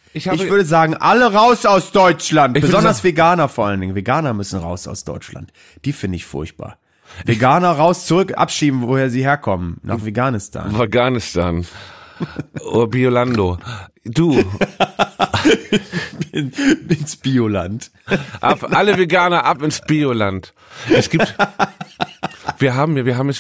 Ich würde sagen, alle raus aus Deutschland. Besonders Veganer vor allen Dingen. Veganer müssen raus aus Deutschland. Die finde ich furchtbar. Veganer raus, zurück, abschieben, woher sie herkommen. Nach Afghanistan. Afghanistan. Oh, Biolando. Du. Ins Bioland. Alle Veganer ab ins Bioland. Wir haben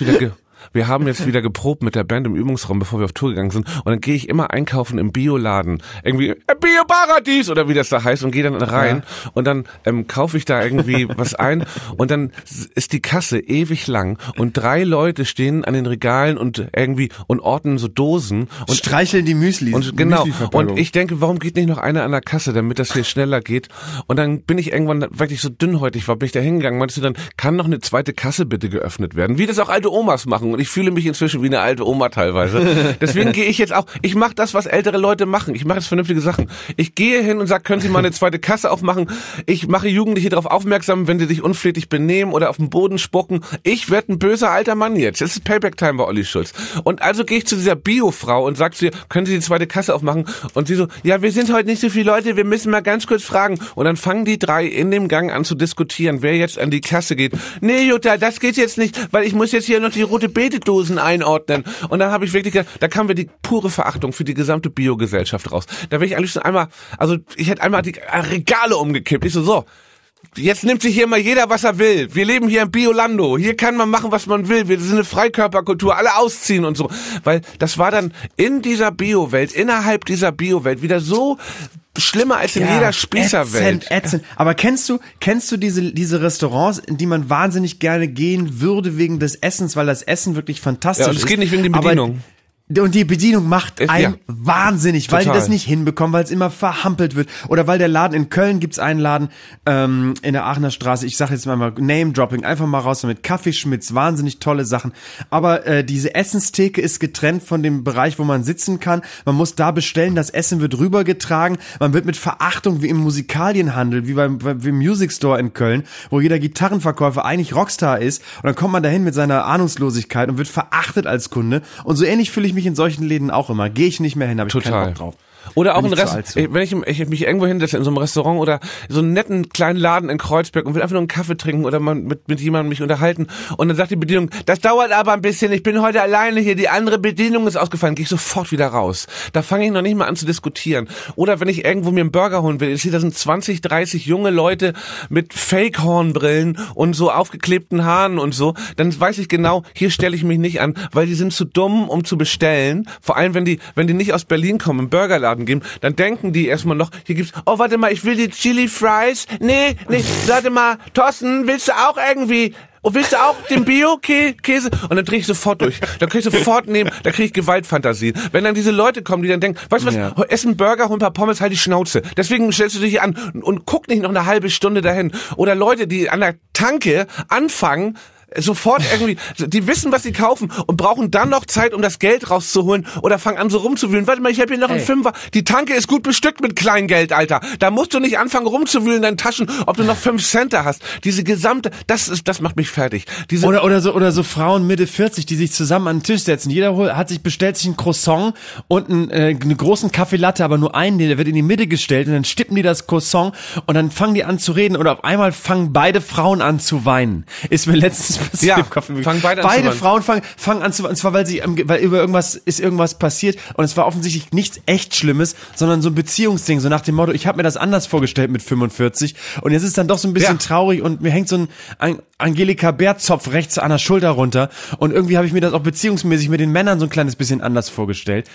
jetzt wieder geprobt mit der Band im Übungsraum, bevor wir auf Tour gegangen sind. Und dann gehe ich immer einkaufen im Bioladen. Irgendwie Bioparadies oder wie das da heißt und gehe dann rein. Ja. Und dann kaufe ich da irgendwie was ein. Und dann ist die Kasse ewig lang. Und 3 Leute stehen an den Regalen und ordnen so Dosen. Und streicheln die Müsli. Und genau. Und ich denke, warum geht nicht noch einer an der Kasse, damit das hier schneller geht? Und dann bin ich irgendwann, weil ich so dünnhäutig war, bin ich da hingegangen. Meinst du dann, kann noch eine zweite Kasse bitte geöffnet werden? Wie das auch alte Omas machen. Und ich fühle mich inzwischen wie eine alte Oma teilweise. Deswegen gehe ich jetzt auch, ich mache das, was ältere Leute machen. Ich mache jetzt vernünftige Sachen. Ich gehe hin und sage, können Sie mal eine zweite Kasse aufmachen? Ich mache Jugendliche darauf aufmerksam, wenn sie sich unflätig benehmen oder auf den Boden spucken. Ich werde ein böser alter Mann jetzt. Das ist Payback-Time bei Olli Schulz. Und also gehe ich zu dieser Bio-Frau und sage zu ihr, können Sie die zweite Kasse aufmachen? Und sie so, ja, wir sind heute nicht so viele Leute, wir müssen mal ganz kurz fragen. Und dann fangen die 3 in dem Gang an zu diskutieren, wer jetzt an die Kasse geht. Nee, Jutta, das geht jetzt nicht, weil ich muss jetzt hier noch die rote Beete-Dosen einordnen. Und dann habe ich wirklich gedacht, da kam mir die pure Verachtung für die gesamte Bio-Gesellschaft raus. Da wäre ich eigentlich schon einmal, ich hätte einmal die Regale umgekippt. Ich so, jetzt nimmt sich hier mal jeder, was er will. Wir leben hier im Biolando. Hier kann man machen, was man will. Wir sind eine Freikörperkultur, alle ausziehen und so. Weil das war dann in dieser Bio-Welt, innerhalb dieser Bio-Welt wieder so schlimmer als in jeder Spießerwelt. Ätzend. Aber kennst du diese Restaurants, in die man wahnsinnig gerne gehen würde wegen des Essens, weil das Essen wirklich fantastisch ist? Ja, und es geht nicht wegen der Bedienung. Und die Bedienung macht einen wahnsinnig, weil die das nicht hinbekommen, weil es immer verhampelt wird. Oder weil der Laden in Köln, gibt's einen Laden in der Aachener Straße, ich sage jetzt mal Name-Dropping, einfach mal raus damit, Kaffee Schmitz, wahnsinnig tolle Sachen. Aber diese Essenstheke ist getrennt von dem Bereich, wo man sitzen kann. Man muss da bestellen, das Essen wird rübergetragen. Man wird mit Verachtung wie im Musikalienhandel, wie beim Music Store in Köln, wo jeder Gitarrenverkäufer eigentlich Rockstar ist. Und dann kommt man dahin mit seiner Ahnungslosigkeit und wird verachtet als Kunde. Und so ähnlich fühle ich mich in solchen Läden auch immer. Gehe ich nicht mehr hin, habe ich keinen Bock drauf. Oder auch ein Restaurant, wenn ich mich irgendwo hinsetze in so einem Restaurant oder so einen netten kleinen Laden in Kreuzberg und will einfach nur einen Kaffee trinken oder mal mit jemandem mich unterhalten und dann sagt die Bedienung, das dauert aber ein bisschen, ich bin heute alleine hier, die andere Bedienung ist ausgefallen, gehe ich sofort wieder raus. Da fange ich noch nicht mal an zu diskutieren. Oder wenn ich irgendwo mir einen Burger holen will, ich sehe, da sind 20, 30 junge Leute mit Fake-Hornbrillen und so aufgeklebten Haaren und so, dann weiß ich genau, hier stelle ich mich nicht an, weil die sind zu dumm, um zu bestellen. Vor allem, wenn die nicht aus Berlin kommen, im Burgerladen geben, dann denken die erstmal noch, hier gibt's, oh, warte mal, ich will die Chili Fries. Nee, warte mal, Thorsten, willst du auch irgendwie, willst du auch den Bio-Käse? Und dann drehe ich sofort durch. Dann krieg ich sofort da kriege ich Gewaltfantasie. Wenn dann diese Leute kommen, die dann denken, weißt du was, ess einen Burger, hol ein paar Pommes, halt die Schnauze. Deswegen stellst du dich hier an und guck nicht noch eine halbe Stunde dahin. Oder Leute, die an der Tanke anfangen, sofort irgendwie, die wissen, was sie kaufen und brauchen dann noch Zeit, um das Geld rauszuholen oder fangen an so rumzuwühlen. Warte mal, ich habe hier noch einen Fünfer. Die Tanke ist gut bestückt mit Kleingeld, Alter. Da musst du nicht anfangen rumzuwühlen in deinen Taschen, ob du noch 5 Cent da hast. Diese gesamte, das macht mich fertig. Oder so Frauen Mitte 40, die sich zusammen an den Tisch setzen. Jeder bestellt sich ein Croissant und einen großen Kaffee Latte, aber nur einen, der wird in die Mitte gestellt und dann stippen die das Croissant und dann fangen die an zu reden und auf einmal fangen beide Frauen an zu weinen. Ist mir letztens passiert im Kopf. Beide Frauen fangen an zu weinen, und zwar weil über irgendwas passiert und es war offensichtlich nichts echt Schlimmes, sondern so ein Beziehungsding, so nach dem Motto, ich habe mir das anders vorgestellt mit 45 und jetzt ist dann doch so ein bisschen traurig und mir hängt so ein Angelika Bär-Zopf rechts an der Schulter runter und irgendwie habe ich mir das auch beziehungsmäßig mit den Männern so ein kleines bisschen anders vorgestellt.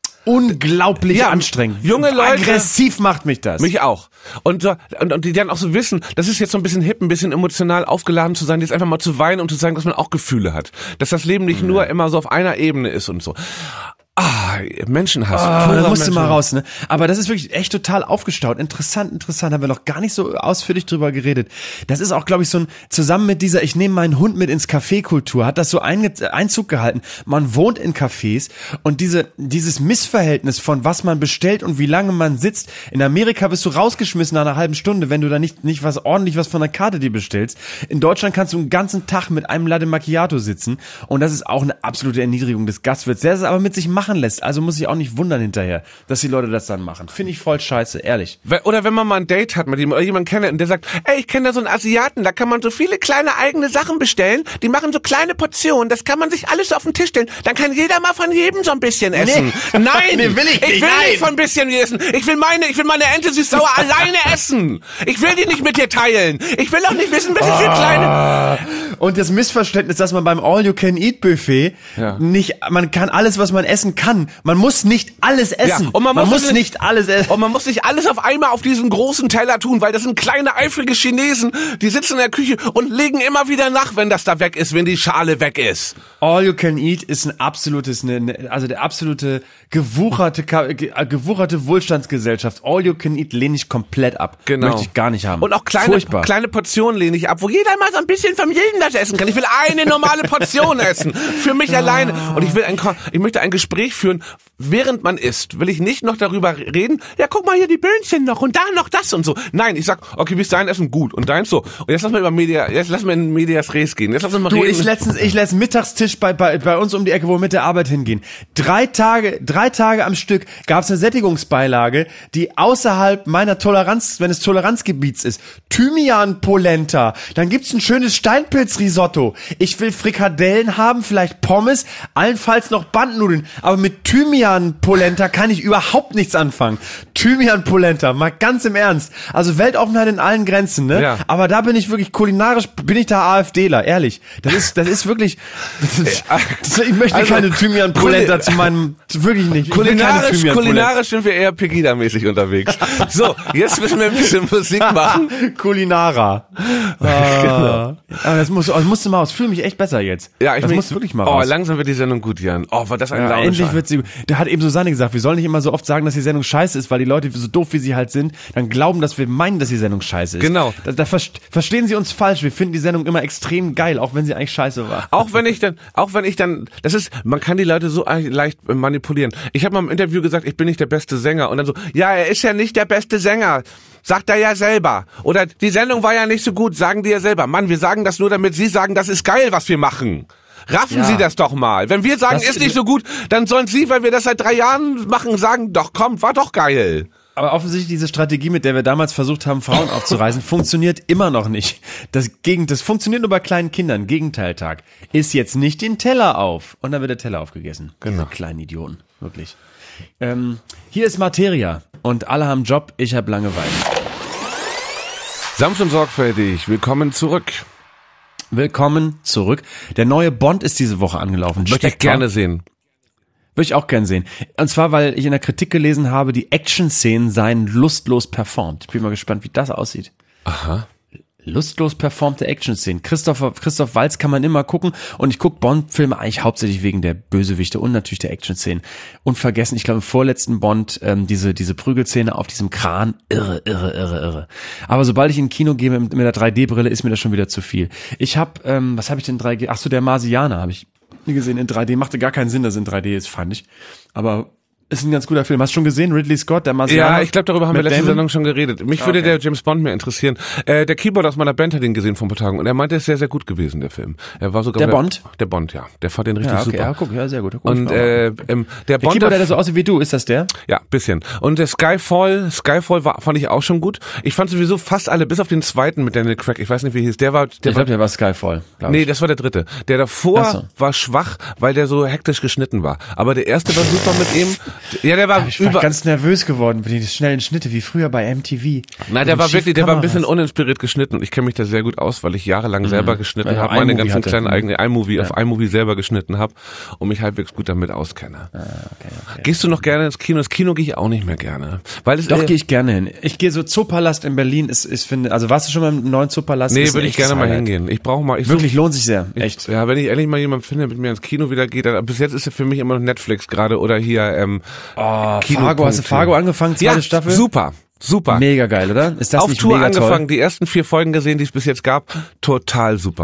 Unglaublich anstrengend. Junge Leute. Aggressiv macht mich das. Mich auch. Und die dann auch so wissen, das ist jetzt so ein bisschen hip, ein bisschen emotional aufgeladen zu sein, jetzt einfach mal zu weinen und zu sagen, dass man auch Gefühle hat. Dass das Leben nicht nur immer so auf einer Ebene ist und so. Menschenhass. Da musst du mal raus, ne? Aber das ist wirklich echt total aufgestaut. Interessant, haben wir noch gar nicht so ausführlich drüber geredet. Das ist auch, glaube ich, so ein, zusammen mit dieser, ich nehme meinen Hund mit ins Café-Kultur, hat das so Einzug gehalten. Man wohnt in Cafés und dieses Missverhältnis von was man bestellt und wie lange man sitzt. In Amerika wirst du rausgeschmissen nach einer halben Stunde, wenn du da nicht was von der Karte dir bestellst. In Deutschland kannst du einen ganzen Tag mit einem Latte Macchiato sitzen und das ist auch eine absolute Erniedrigung des Gastwirts. Der es aber mit sich machen machen lässt. Also muss ich auch nicht wundern hinterher, dass die Leute das dann machen. Finde ich voll scheiße, ehrlich. Oder wenn man mal ein Date hat mit jemandem oder jemanden kennt und der sagt, ey, ich kenne da so einen Asiaten, da kann man so viele kleine eigene Sachen bestellen, die machen so kleine Portionen, das kann man sich alles auf den Tisch stellen, dann kann jeder mal von jedem so ein bisschen essen. Nee. Nein, nee, will ich nicht. Ich will nicht von ein bisschen essen. Ich will meine Ente süß-sauer alleine essen. Ich will die nicht mit dir teilen. Ich will auch nicht wissen, was für kleine... Und das Missverständnis, dass man beim All-You-Can-Eat-Buffet nicht, man kann alles, was man essen kann. Man muss nicht alles essen. Ja, und man muss nicht alles essen. Und man muss nicht alles auf einmal auf diesen großen Teller tun, weil das sind kleine, eifrige Chinesen, die sitzen in der Küche und legen immer wieder nach, wenn das da weg ist, wenn die Schale weg ist. All-You-Can-Eat ist ein absolutes, also der absolute gewucherte Wohlstandsgesellschaft. All-You-Can-Eat lehne ich komplett ab. Genau. Möchte ich gar nicht haben. Und auch kleine Portionen lehne ich ab, wo jeder mal so ein bisschen vom jeden das essen kann. Ich will eine normale Portion essen. Für mich alleine. Und ich möchte ein Gespräch führen, während man isst. Will ich nicht noch darüber reden, ja, guck mal hier die Böhnchen noch und da noch das und so. Nein, ich sag, okay, wie ist dein Essen? Gut. Und deins so. Und jetzt lass mal in Medias Res gehen. Jetzt lass uns mal reden. Ich lässt Mittagstisch bei uns um die Ecke, wo wir mit der Arbeit hingehen. 3 Tage am Stück gab's eine Sättigungsbeilage, die außerhalb meines Toleranzgebiets ist. Thymian-Polenta. Dann gibt's ein schönes Steinpilz-Risotto. Ich will Frikadellen haben, vielleicht Pommes, allenfalls noch Bandnudeln. Aber mit Thymian-Polenta kann ich überhaupt nichts anfangen. Thymian-Polenta, mal ganz im Ernst. Also Weltoffenheit in allen Grenzen, ne? Ja. Aber da bin ich wirklich kulinarisch, bin ich da AfDler, ehrlich. Das ist wirklich, ich möchte keine Thymian-Polenta zu meinem, wirklich nicht. Kulinarisch sind wir eher Pegida-mäßig unterwegs. So, jetzt müssen wir ein bisschen Musik machen. Kulinara. Genau. Aber das musst du mal aus. Fühle mich echt besser jetzt. Ja, das muss wirklich mal raus. Oh, langsam wird die Sendung gut, Jan. Oh, war das ein Laune. Endlich wird sie. Da hat eben Susanne gesagt, wir sollen nicht immer so oft sagen, dass die Sendung scheiße ist, weil die Leute so doof wie sie halt sind, dann glauben, dass wir meinen, dass die Sendung scheiße ist. Genau. Da verstehen sie uns falsch. Wir finden die Sendung immer extrem geil, auch wenn sie eigentlich scheiße war. Auch wenn ich dann, man kann die Leute so leicht manipulieren. Ich habe mal im Interview gesagt, ich bin nicht der beste Sänger und dann so, ja, er ist ja nicht der beste Sänger. Sagt er ja selber. Oder die Sendung war ja nicht so gut, sagen die ja selber. Mann, wir sagen das nur, damit Sie sagen, das ist geil, was wir machen. Raffen Sie das doch mal. Wenn wir sagen, ist nicht so gut, dann sollen Sie, weil wir das seit 3 Jahren machen, sagen, doch komm, war doch geil. Aber offensichtlich diese Strategie, mit der wir damals versucht haben, Frauen aufzureißen, funktioniert immer noch nicht. Das funktioniert nur bei kleinen Kindern. Gegenteiltag. Iss jetzt nicht den Teller auf. Und dann wird der Teller aufgegessen. Genau. Diese kleinen Idioten. Wirklich. Hier ist Materia. Und alle haben Job, ich hab Langeweile. Sanft und sorgfältig, willkommen zurück. Willkommen zurück. Der neue Bond ist diese Woche angelaufen. Möchte ich gerne sehen. Würde ich auch gern sehen. Und zwar, weil ich in der Kritik gelesen habe, die Action-Szenen seien lustlos performt. Ich bin mal gespannt, wie das aussieht. Aha. Lustlos performte Action-Szenen. Christoph Waltz kann man immer gucken. Und ich gucke Bond-Filme eigentlich hauptsächlich wegen der Bösewichte und natürlich der Action-Szenen. Und vergessen, ich glaube im vorletzten Bond, diese Prügelszene auf diesem Kran. Irre. Aber sobald ich in ein Kino gehe mit der 3D-Brille, ist mir das schon wieder zu viel. Ich habe, was habe ich denn 3D? Ach so, der Marsianer habe ich nie gesehen in 3D. Machte gar keinen Sinn, dass in 3D ist, fand ich. Aber ist ein ganz guter Film. Hast du schon gesehen? Ridley Scott, der Marsianer? Ja, ich glaube, darüber haben wir letzte Sendung schon geredet. Mich würde der James Bond mehr interessieren. Der Keyboard aus meiner Band hat ihn gesehen vor ein paar Tagen und er meinte, er ist sehr, sehr gut gewesen, der Film. Er war sogar Bond? Der Bond, ja. Der fand den richtig super. Ja, guck, ja, sehr gut. Und der Bond, Keyboard, der so aussieht wie du, ist das der? Ja, bisschen. Und der Skyfall fand ich auch schon gut. Ich fand sowieso fast alle, bis auf den zweiten mit Daniel Craig, ich weiß nicht, wie hieß, der war Skyfall. Nee, das war der dritte. Der davor war schwach, weil der so hektisch geschnitten war. Aber der erste war super mit ihm. Ja, der war Ich war ganz nervös geworden für die schnellen Schnitte, wie früher bei MTV. Nein, der war ein bisschen uninspiriert geschnitten und ich kenne mich da sehr gut aus, weil ich jahrelang selber geschnitten habe, meine ganzen kleinen eigenen auf iMovie selber geschnitten habe und mich halbwegs gut damit auskenne. Okay. Gehst du noch gerne ins Kino? Ins Kino gehe ich auch nicht mehr gerne. Doch, gehe ich gerne hin. Ich gehe so Zoopalast in Berlin, also warst du schon mal im neuen Zoopalast? Nee, würde ich gerne mal hingehen. Wirklich lohnt sich sehr, echt. Ja, wenn ich endlich mal jemanden finde, mit mir ins Kino wieder geht, bis jetzt ist ja für mich immer noch Netflix gerade oder hier Fargo, hast du Fargo angefangen, zweite Staffel? Super. Mega geil, oder? Ist das auf nicht Tour mega angefangen, toll? die ersten 4 Folgen gesehen, die es bis jetzt gab, total super.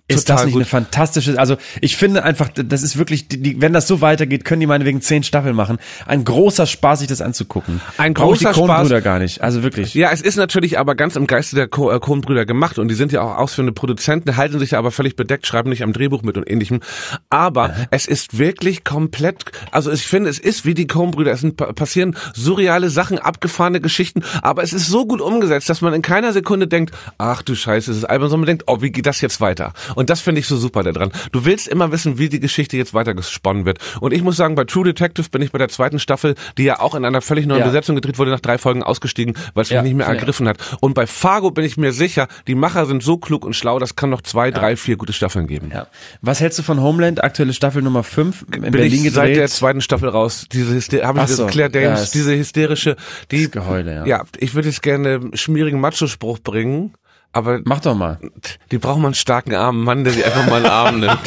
Ist das nicht eine fantastische, also ich finde einfach, das ist wirklich, wenn das so weitergeht, können die meinetwegen 10 Staffeln machen. Ein großer Spaß, sich das anzugucken. Ein großer Spaß. Die Coen-Brüder gar nicht, also wirklich. Ja, es ist natürlich aber ganz im Geiste der Coen-Brüder gemacht und die sind ja auch ausführende Produzenten, halten sich ja aber völlig bedeckt, schreiben nicht am Drehbuch mit und ähnlichem. Aber es ist wirklich komplett, also ich finde, es ist wie die Coen-Brüder, es passieren surreale Sachen, abgefahrene Geschichten, aber es ist so gut umgesetzt, dass man in keiner Sekunde denkt, ach du Scheiße, es ist albern, sondern man denkt, oh, wie geht das jetzt weiter? Und das finde ich so super daran. Du willst immer wissen, wie die Geschichte jetzt weiter gesponnen wird. Und ich muss sagen, bei True Detective bin ich bei der 2. Staffel, die ja auch in einer völlig neuen Besetzung gedreht wurde, nach 3 Folgen ausgestiegen, weil es mich nicht mehr ergriffen hat. Und bei Fargo bin ich mir sicher, die Macher sind so klug und schlau, das kann noch 2, 3, 4 gute Staffeln geben. Ja. Was hältst du von Homeland, aktuelle Staffel Nummer 5? In bin Berlin ich gedreht? Seit der 2. Staffel raus. Habe ich Claire Danes, diese hysterische, das Geheule, ja, ich würde jetzt gerne einen schmierigen Macho-Spruch bringen. Aber mach doch mal. Die braucht mal einen starken armen Mann, der sie einfach mal in den Arm nimmt.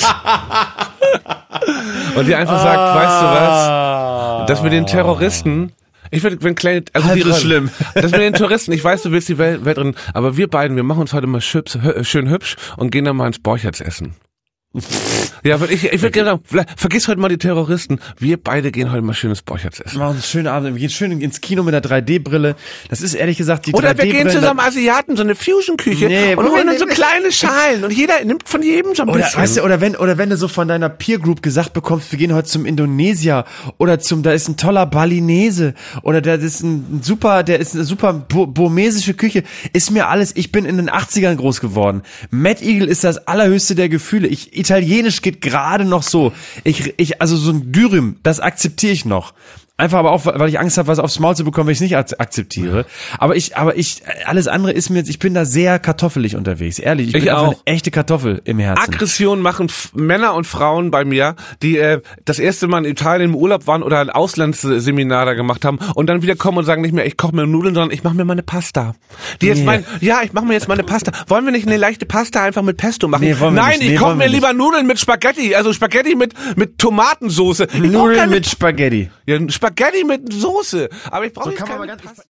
Und die einfach sagt, weißt du was? Das mit den Terroristen, ich würde, wenn kleine, also halb so schlimm. Das mit den Touristen, ich weiß, du willst die Welt retten, aber wir beiden, wir machen uns heute mal schön hübsch und gehen dann mal ins Borchertz essen. Ja, aber ich würde gerne sagen, vergiss heute mal die Terroristen. Wir beide gehen heute mal schönes Borchertz essen. Wir machen einen schönen Abend. Wir gehen schön ins Kino mit einer 3D-Brille. Das ist ehrlich gesagt die 3D-Brille. Oder wir gehen zusammen Asiaten, so eine Fusion-Küche und holen uns so kleine Schalen und jeder nimmt von jedem so ein bisschen. Weißt du, oder wenn du so von deiner Peer-Group gesagt bekommst, wir gehen heute zum Indonesier oder da ist ein toller Balinese oder da ist eine super burmesische Küche. Ist mir alles, ich bin in den 80ern groß geworden. Mad Eagle ist das allerhöchste der Gefühle. Italienisch geht gerade noch so. Also so ein Dürüm, das akzeptiere ich noch. Einfach aber auch, weil ich Angst habe, was aufs Maul zu bekommen, wenn ich es nicht akzeptiere. Aber alles andere ist mir, ich bin da sehr kartoffelig unterwegs. Ehrlich, ich bin auch eine echte Kartoffel im Herzen. Aggression machen Männer und Frauen bei mir, die das erste Mal in Italien im Urlaub waren oder ein Auslandsseminar da gemacht haben und dann wieder kommen und sagen nicht mehr, ich koche mir Nudeln, sondern ich mache mir meine Pasta. Die jetzt meinen, ja, ich mache mir jetzt meine Pasta. Wollen wir nicht eine leichte Pasta einfach mit Pesto machen? Nee, nein, ich koche mir lieber Nudeln mit Spaghetti, also Spaghetti mit Tomatensoße. Nudeln mit Spaghetti. Ja, Spaghetti mit Soße. Aber ich brauche so